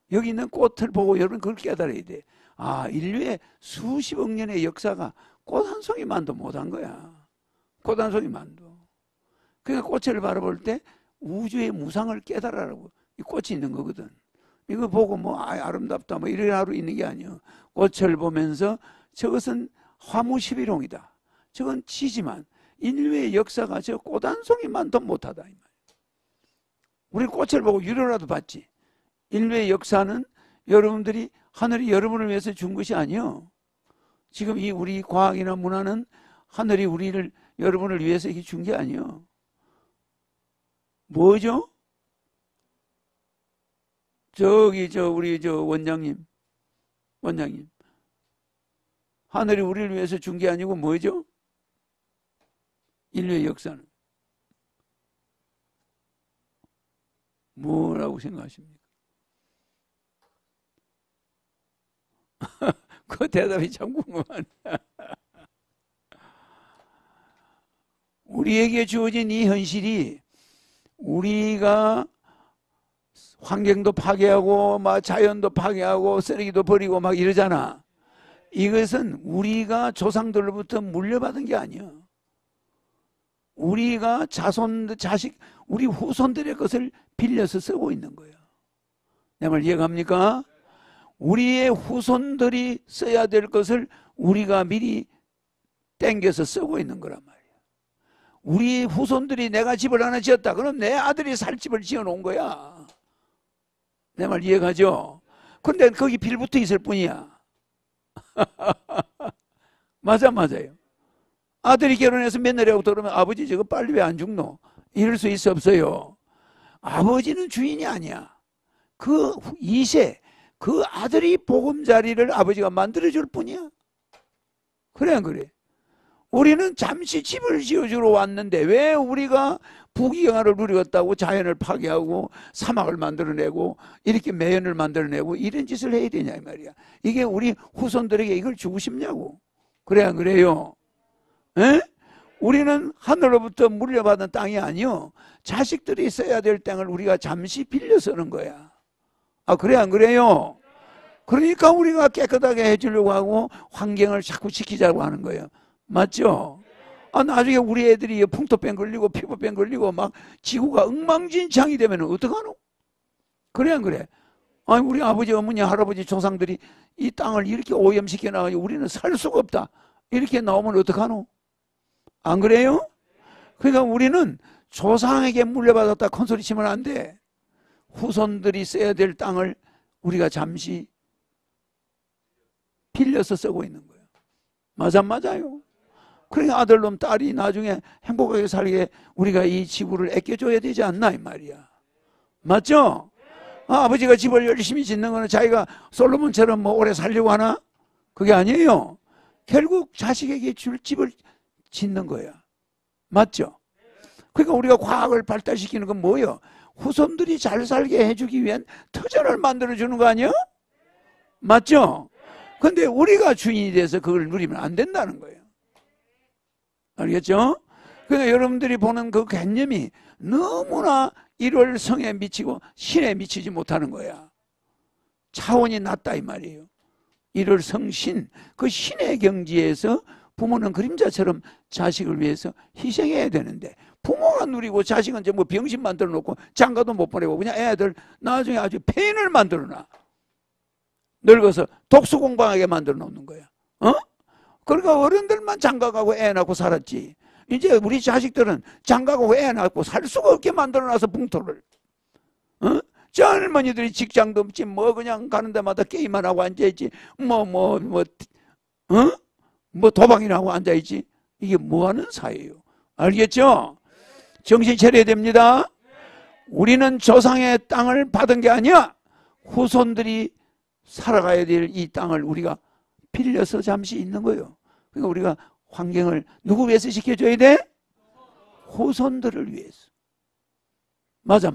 여기 있는 꽃을 보고 여러분 그걸 깨달아야 돼. 아, 인류의 수십억 년의 역사가 꽃 한 송이만도 못한 거야. 꽃 한 송이만도. 그러니까 꽃을 바라볼 때 우주의 무상을 깨달으라고 이 꽃이 있는 거거든. 이거 보고 뭐 아름답다 뭐 이런 하루 있는 게 아니야. 꽃을 보면서 저것은 화무십일홍이다. 저건 치지만 인류의 역사가 저 꽃 한 송이만도 못하다 이 말이야. 우리 꽃을 보고 위로라도 받지. 인류의 역사는 여러분들이 하늘이 여러분을 위해서 준 것이 아니요. 지금 이 우리 과학이나 문화는 하늘이 우리를 여러분을 위해서 이렇게 준 게 아니요. 뭐죠? 저기 우리 원장님 하늘이 우리를 위해서 준 게 아니고 뭐죠? 인류의 역사는 뭐라고 생각하십니까? 그 대답이 참 궁금하네. 우리에게 주어진 이 현실이 우리가 환경도 파괴하고 막 자연도 파괴하고 쓰레기도 버리고 막 이러잖아. 이것은 우리가 조상들로부터 물려받은 게 아니야. 우리가 자식, 우리 후손들의 것을 빌려서 쓰고 있는 거예요. 내 말 이해갑니까? 우리의 후손들이 써야 될 것을 우리가 미리 땡겨서 쓰고 있는 거란 말이야. 우리 후손들이 내가 집을 하나 지었다. 그럼 내 아들이 살 집을 지어 놓은 거야. 내 말 이해가죠? 근데 거기 빌 붙어 있을 뿐이야. 맞아요. 아들이 결혼해서 며느리하고 들어오면 아버지 저거 빨리 왜 안 죽노? 이럴 수 있어 없어요? 아버지는 주인이 아니야. 그 이세 그 아들이 보금자리를 아버지가 만들어줄 뿐이야. 그래 안 그래? 우리는 잠시 집을 지어주러 왔는데 왜 우리가 부귀영화를 누리겠다고 자연을 파괴하고 사막을 만들어내고 이렇게 매연을 만들어내고 이런 짓을 해야 되냐 이 말이야. 이게 우리 후손들에게 이걸 주고 싶냐고. 그래 안 그래요? 에? 우리는 하늘로부터 물려받은 땅이 아니요. 자식들이 써야 될 땅을 우리가 잠시 빌려 쓰는 거야. 아, 그래 안 그래요? 그러니까 우리가 깨끗하게 해주려고 하고 환경을 자꾸 지키자고 하는 거예요. 맞죠? 아, 나중에 우리 애들이 풍토병 걸리고 피부병 걸리고 막 지구가 엉망진창이 되면 어떡하노? 그래 안 그래? 아니, 우리 아버지, 어머니, 할아버지, 조상들이 이 땅을 이렇게 오염시켜 나가지고 우리는 살 수가 없다. 이렇게 나오면 어떡하노? 안 그래요? 그러니까 우리는 조상에게 물려받았다 큰 소리 치면 안 돼. 후손들이 써야 될 땅을 우리가 잠시 빌려서 쓰고 있는 거예요. 맞아요. 그러니까 아들놈 딸이 나중에 행복하게 살게 우리가 이 지구를 아껴줘야 되지 않나 이 말이야. 맞죠? 아, 아버지가 집을 열심히 짓는 거는 자기가 솔로몬처럼 뭐 오래 살려고 하나? 그게 아니에요. 결국 자식에게 줄 집을 짓는 거야. 맞죠? 그러니까 우리가 과학을 발달시키는 건 뭐예요? 후손들이 잘 살게 해주기 위한 터전을 만들어주는 거 아니야? 맞죠? 근데 우리가 주인이 돼서 그걸 누리면 안 된다는 거예요. 알겠죠? 그러니까 여러분들이 보는 그 개념이 너무나 일월성에 미치고 신에 미치지 못하는 거야. 차원이 낮다 이 말이에요. 일월성신, 그 신의 경지에서 부모는 그림자처럼 자식을 위해서 희생해야 되는데 부모가 누리고 자식은 이제 뭐 병신 만들어 놓고 장가도 못 보내고 그냥 애들 나중에 아주 폐인을 만들어 놔. 늙어서 독수 공방하게 만들어 놓는 거야. 그러니까 어른들만 장가 가고 애 낳고 살았지. 이제 우리 자식들은 장가 가고 애 낳고 살 수가 없게 만들어 놔서 붕토를. 젊은이들이 직장도 없지 뭐 그냥 가는 데마다 게임만 하고 앉아있지 뭐 도박이나 하고 앉아있지. 이게 뭐하는 사회예요? 알겠죠? 정신 차려야 됩니다. 우리는 조상의 땅을 받은 게 아니야. 후손들이 살아가야 될 이 땅을 우리가 빌려서 잠시 있는 거예요. 그러니까 우리가 환경을 누구 위해서 지켜줘야 돼? 후손들을 위해서. 맞아요.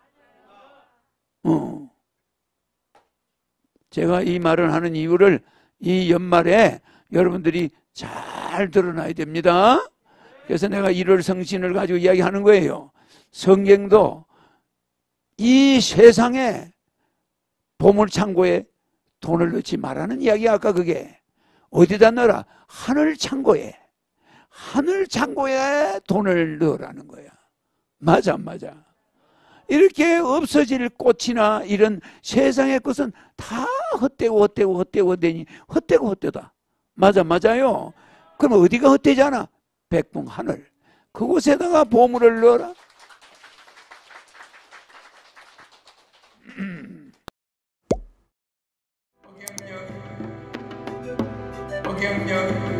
제가 이 말을 하는 이유를 이 연말에 여러분들이 잘 드러나야 됩니다. 그래서 내가 일월성신을 가지고 이야기하는 거예요. 성경도 이 세상에 보물창고에 돈을 넣지 말라는 이야기야. 아까 그게 어디다 넣어라? 하늘창고에, 하늘창고에 돈을 넣으라는 거야. 맞아 안 맞아? 이렇게 없어질 꽃이나 이런 세상의 것은 다 헛되고 헛되고 헛되고 헛되니 헛되고 헛되다. 맞아 맞아요. 그럼 어디가 헛되잖아? 백궁 하늘, 그곳에다가 보물을 넣어라. 어경력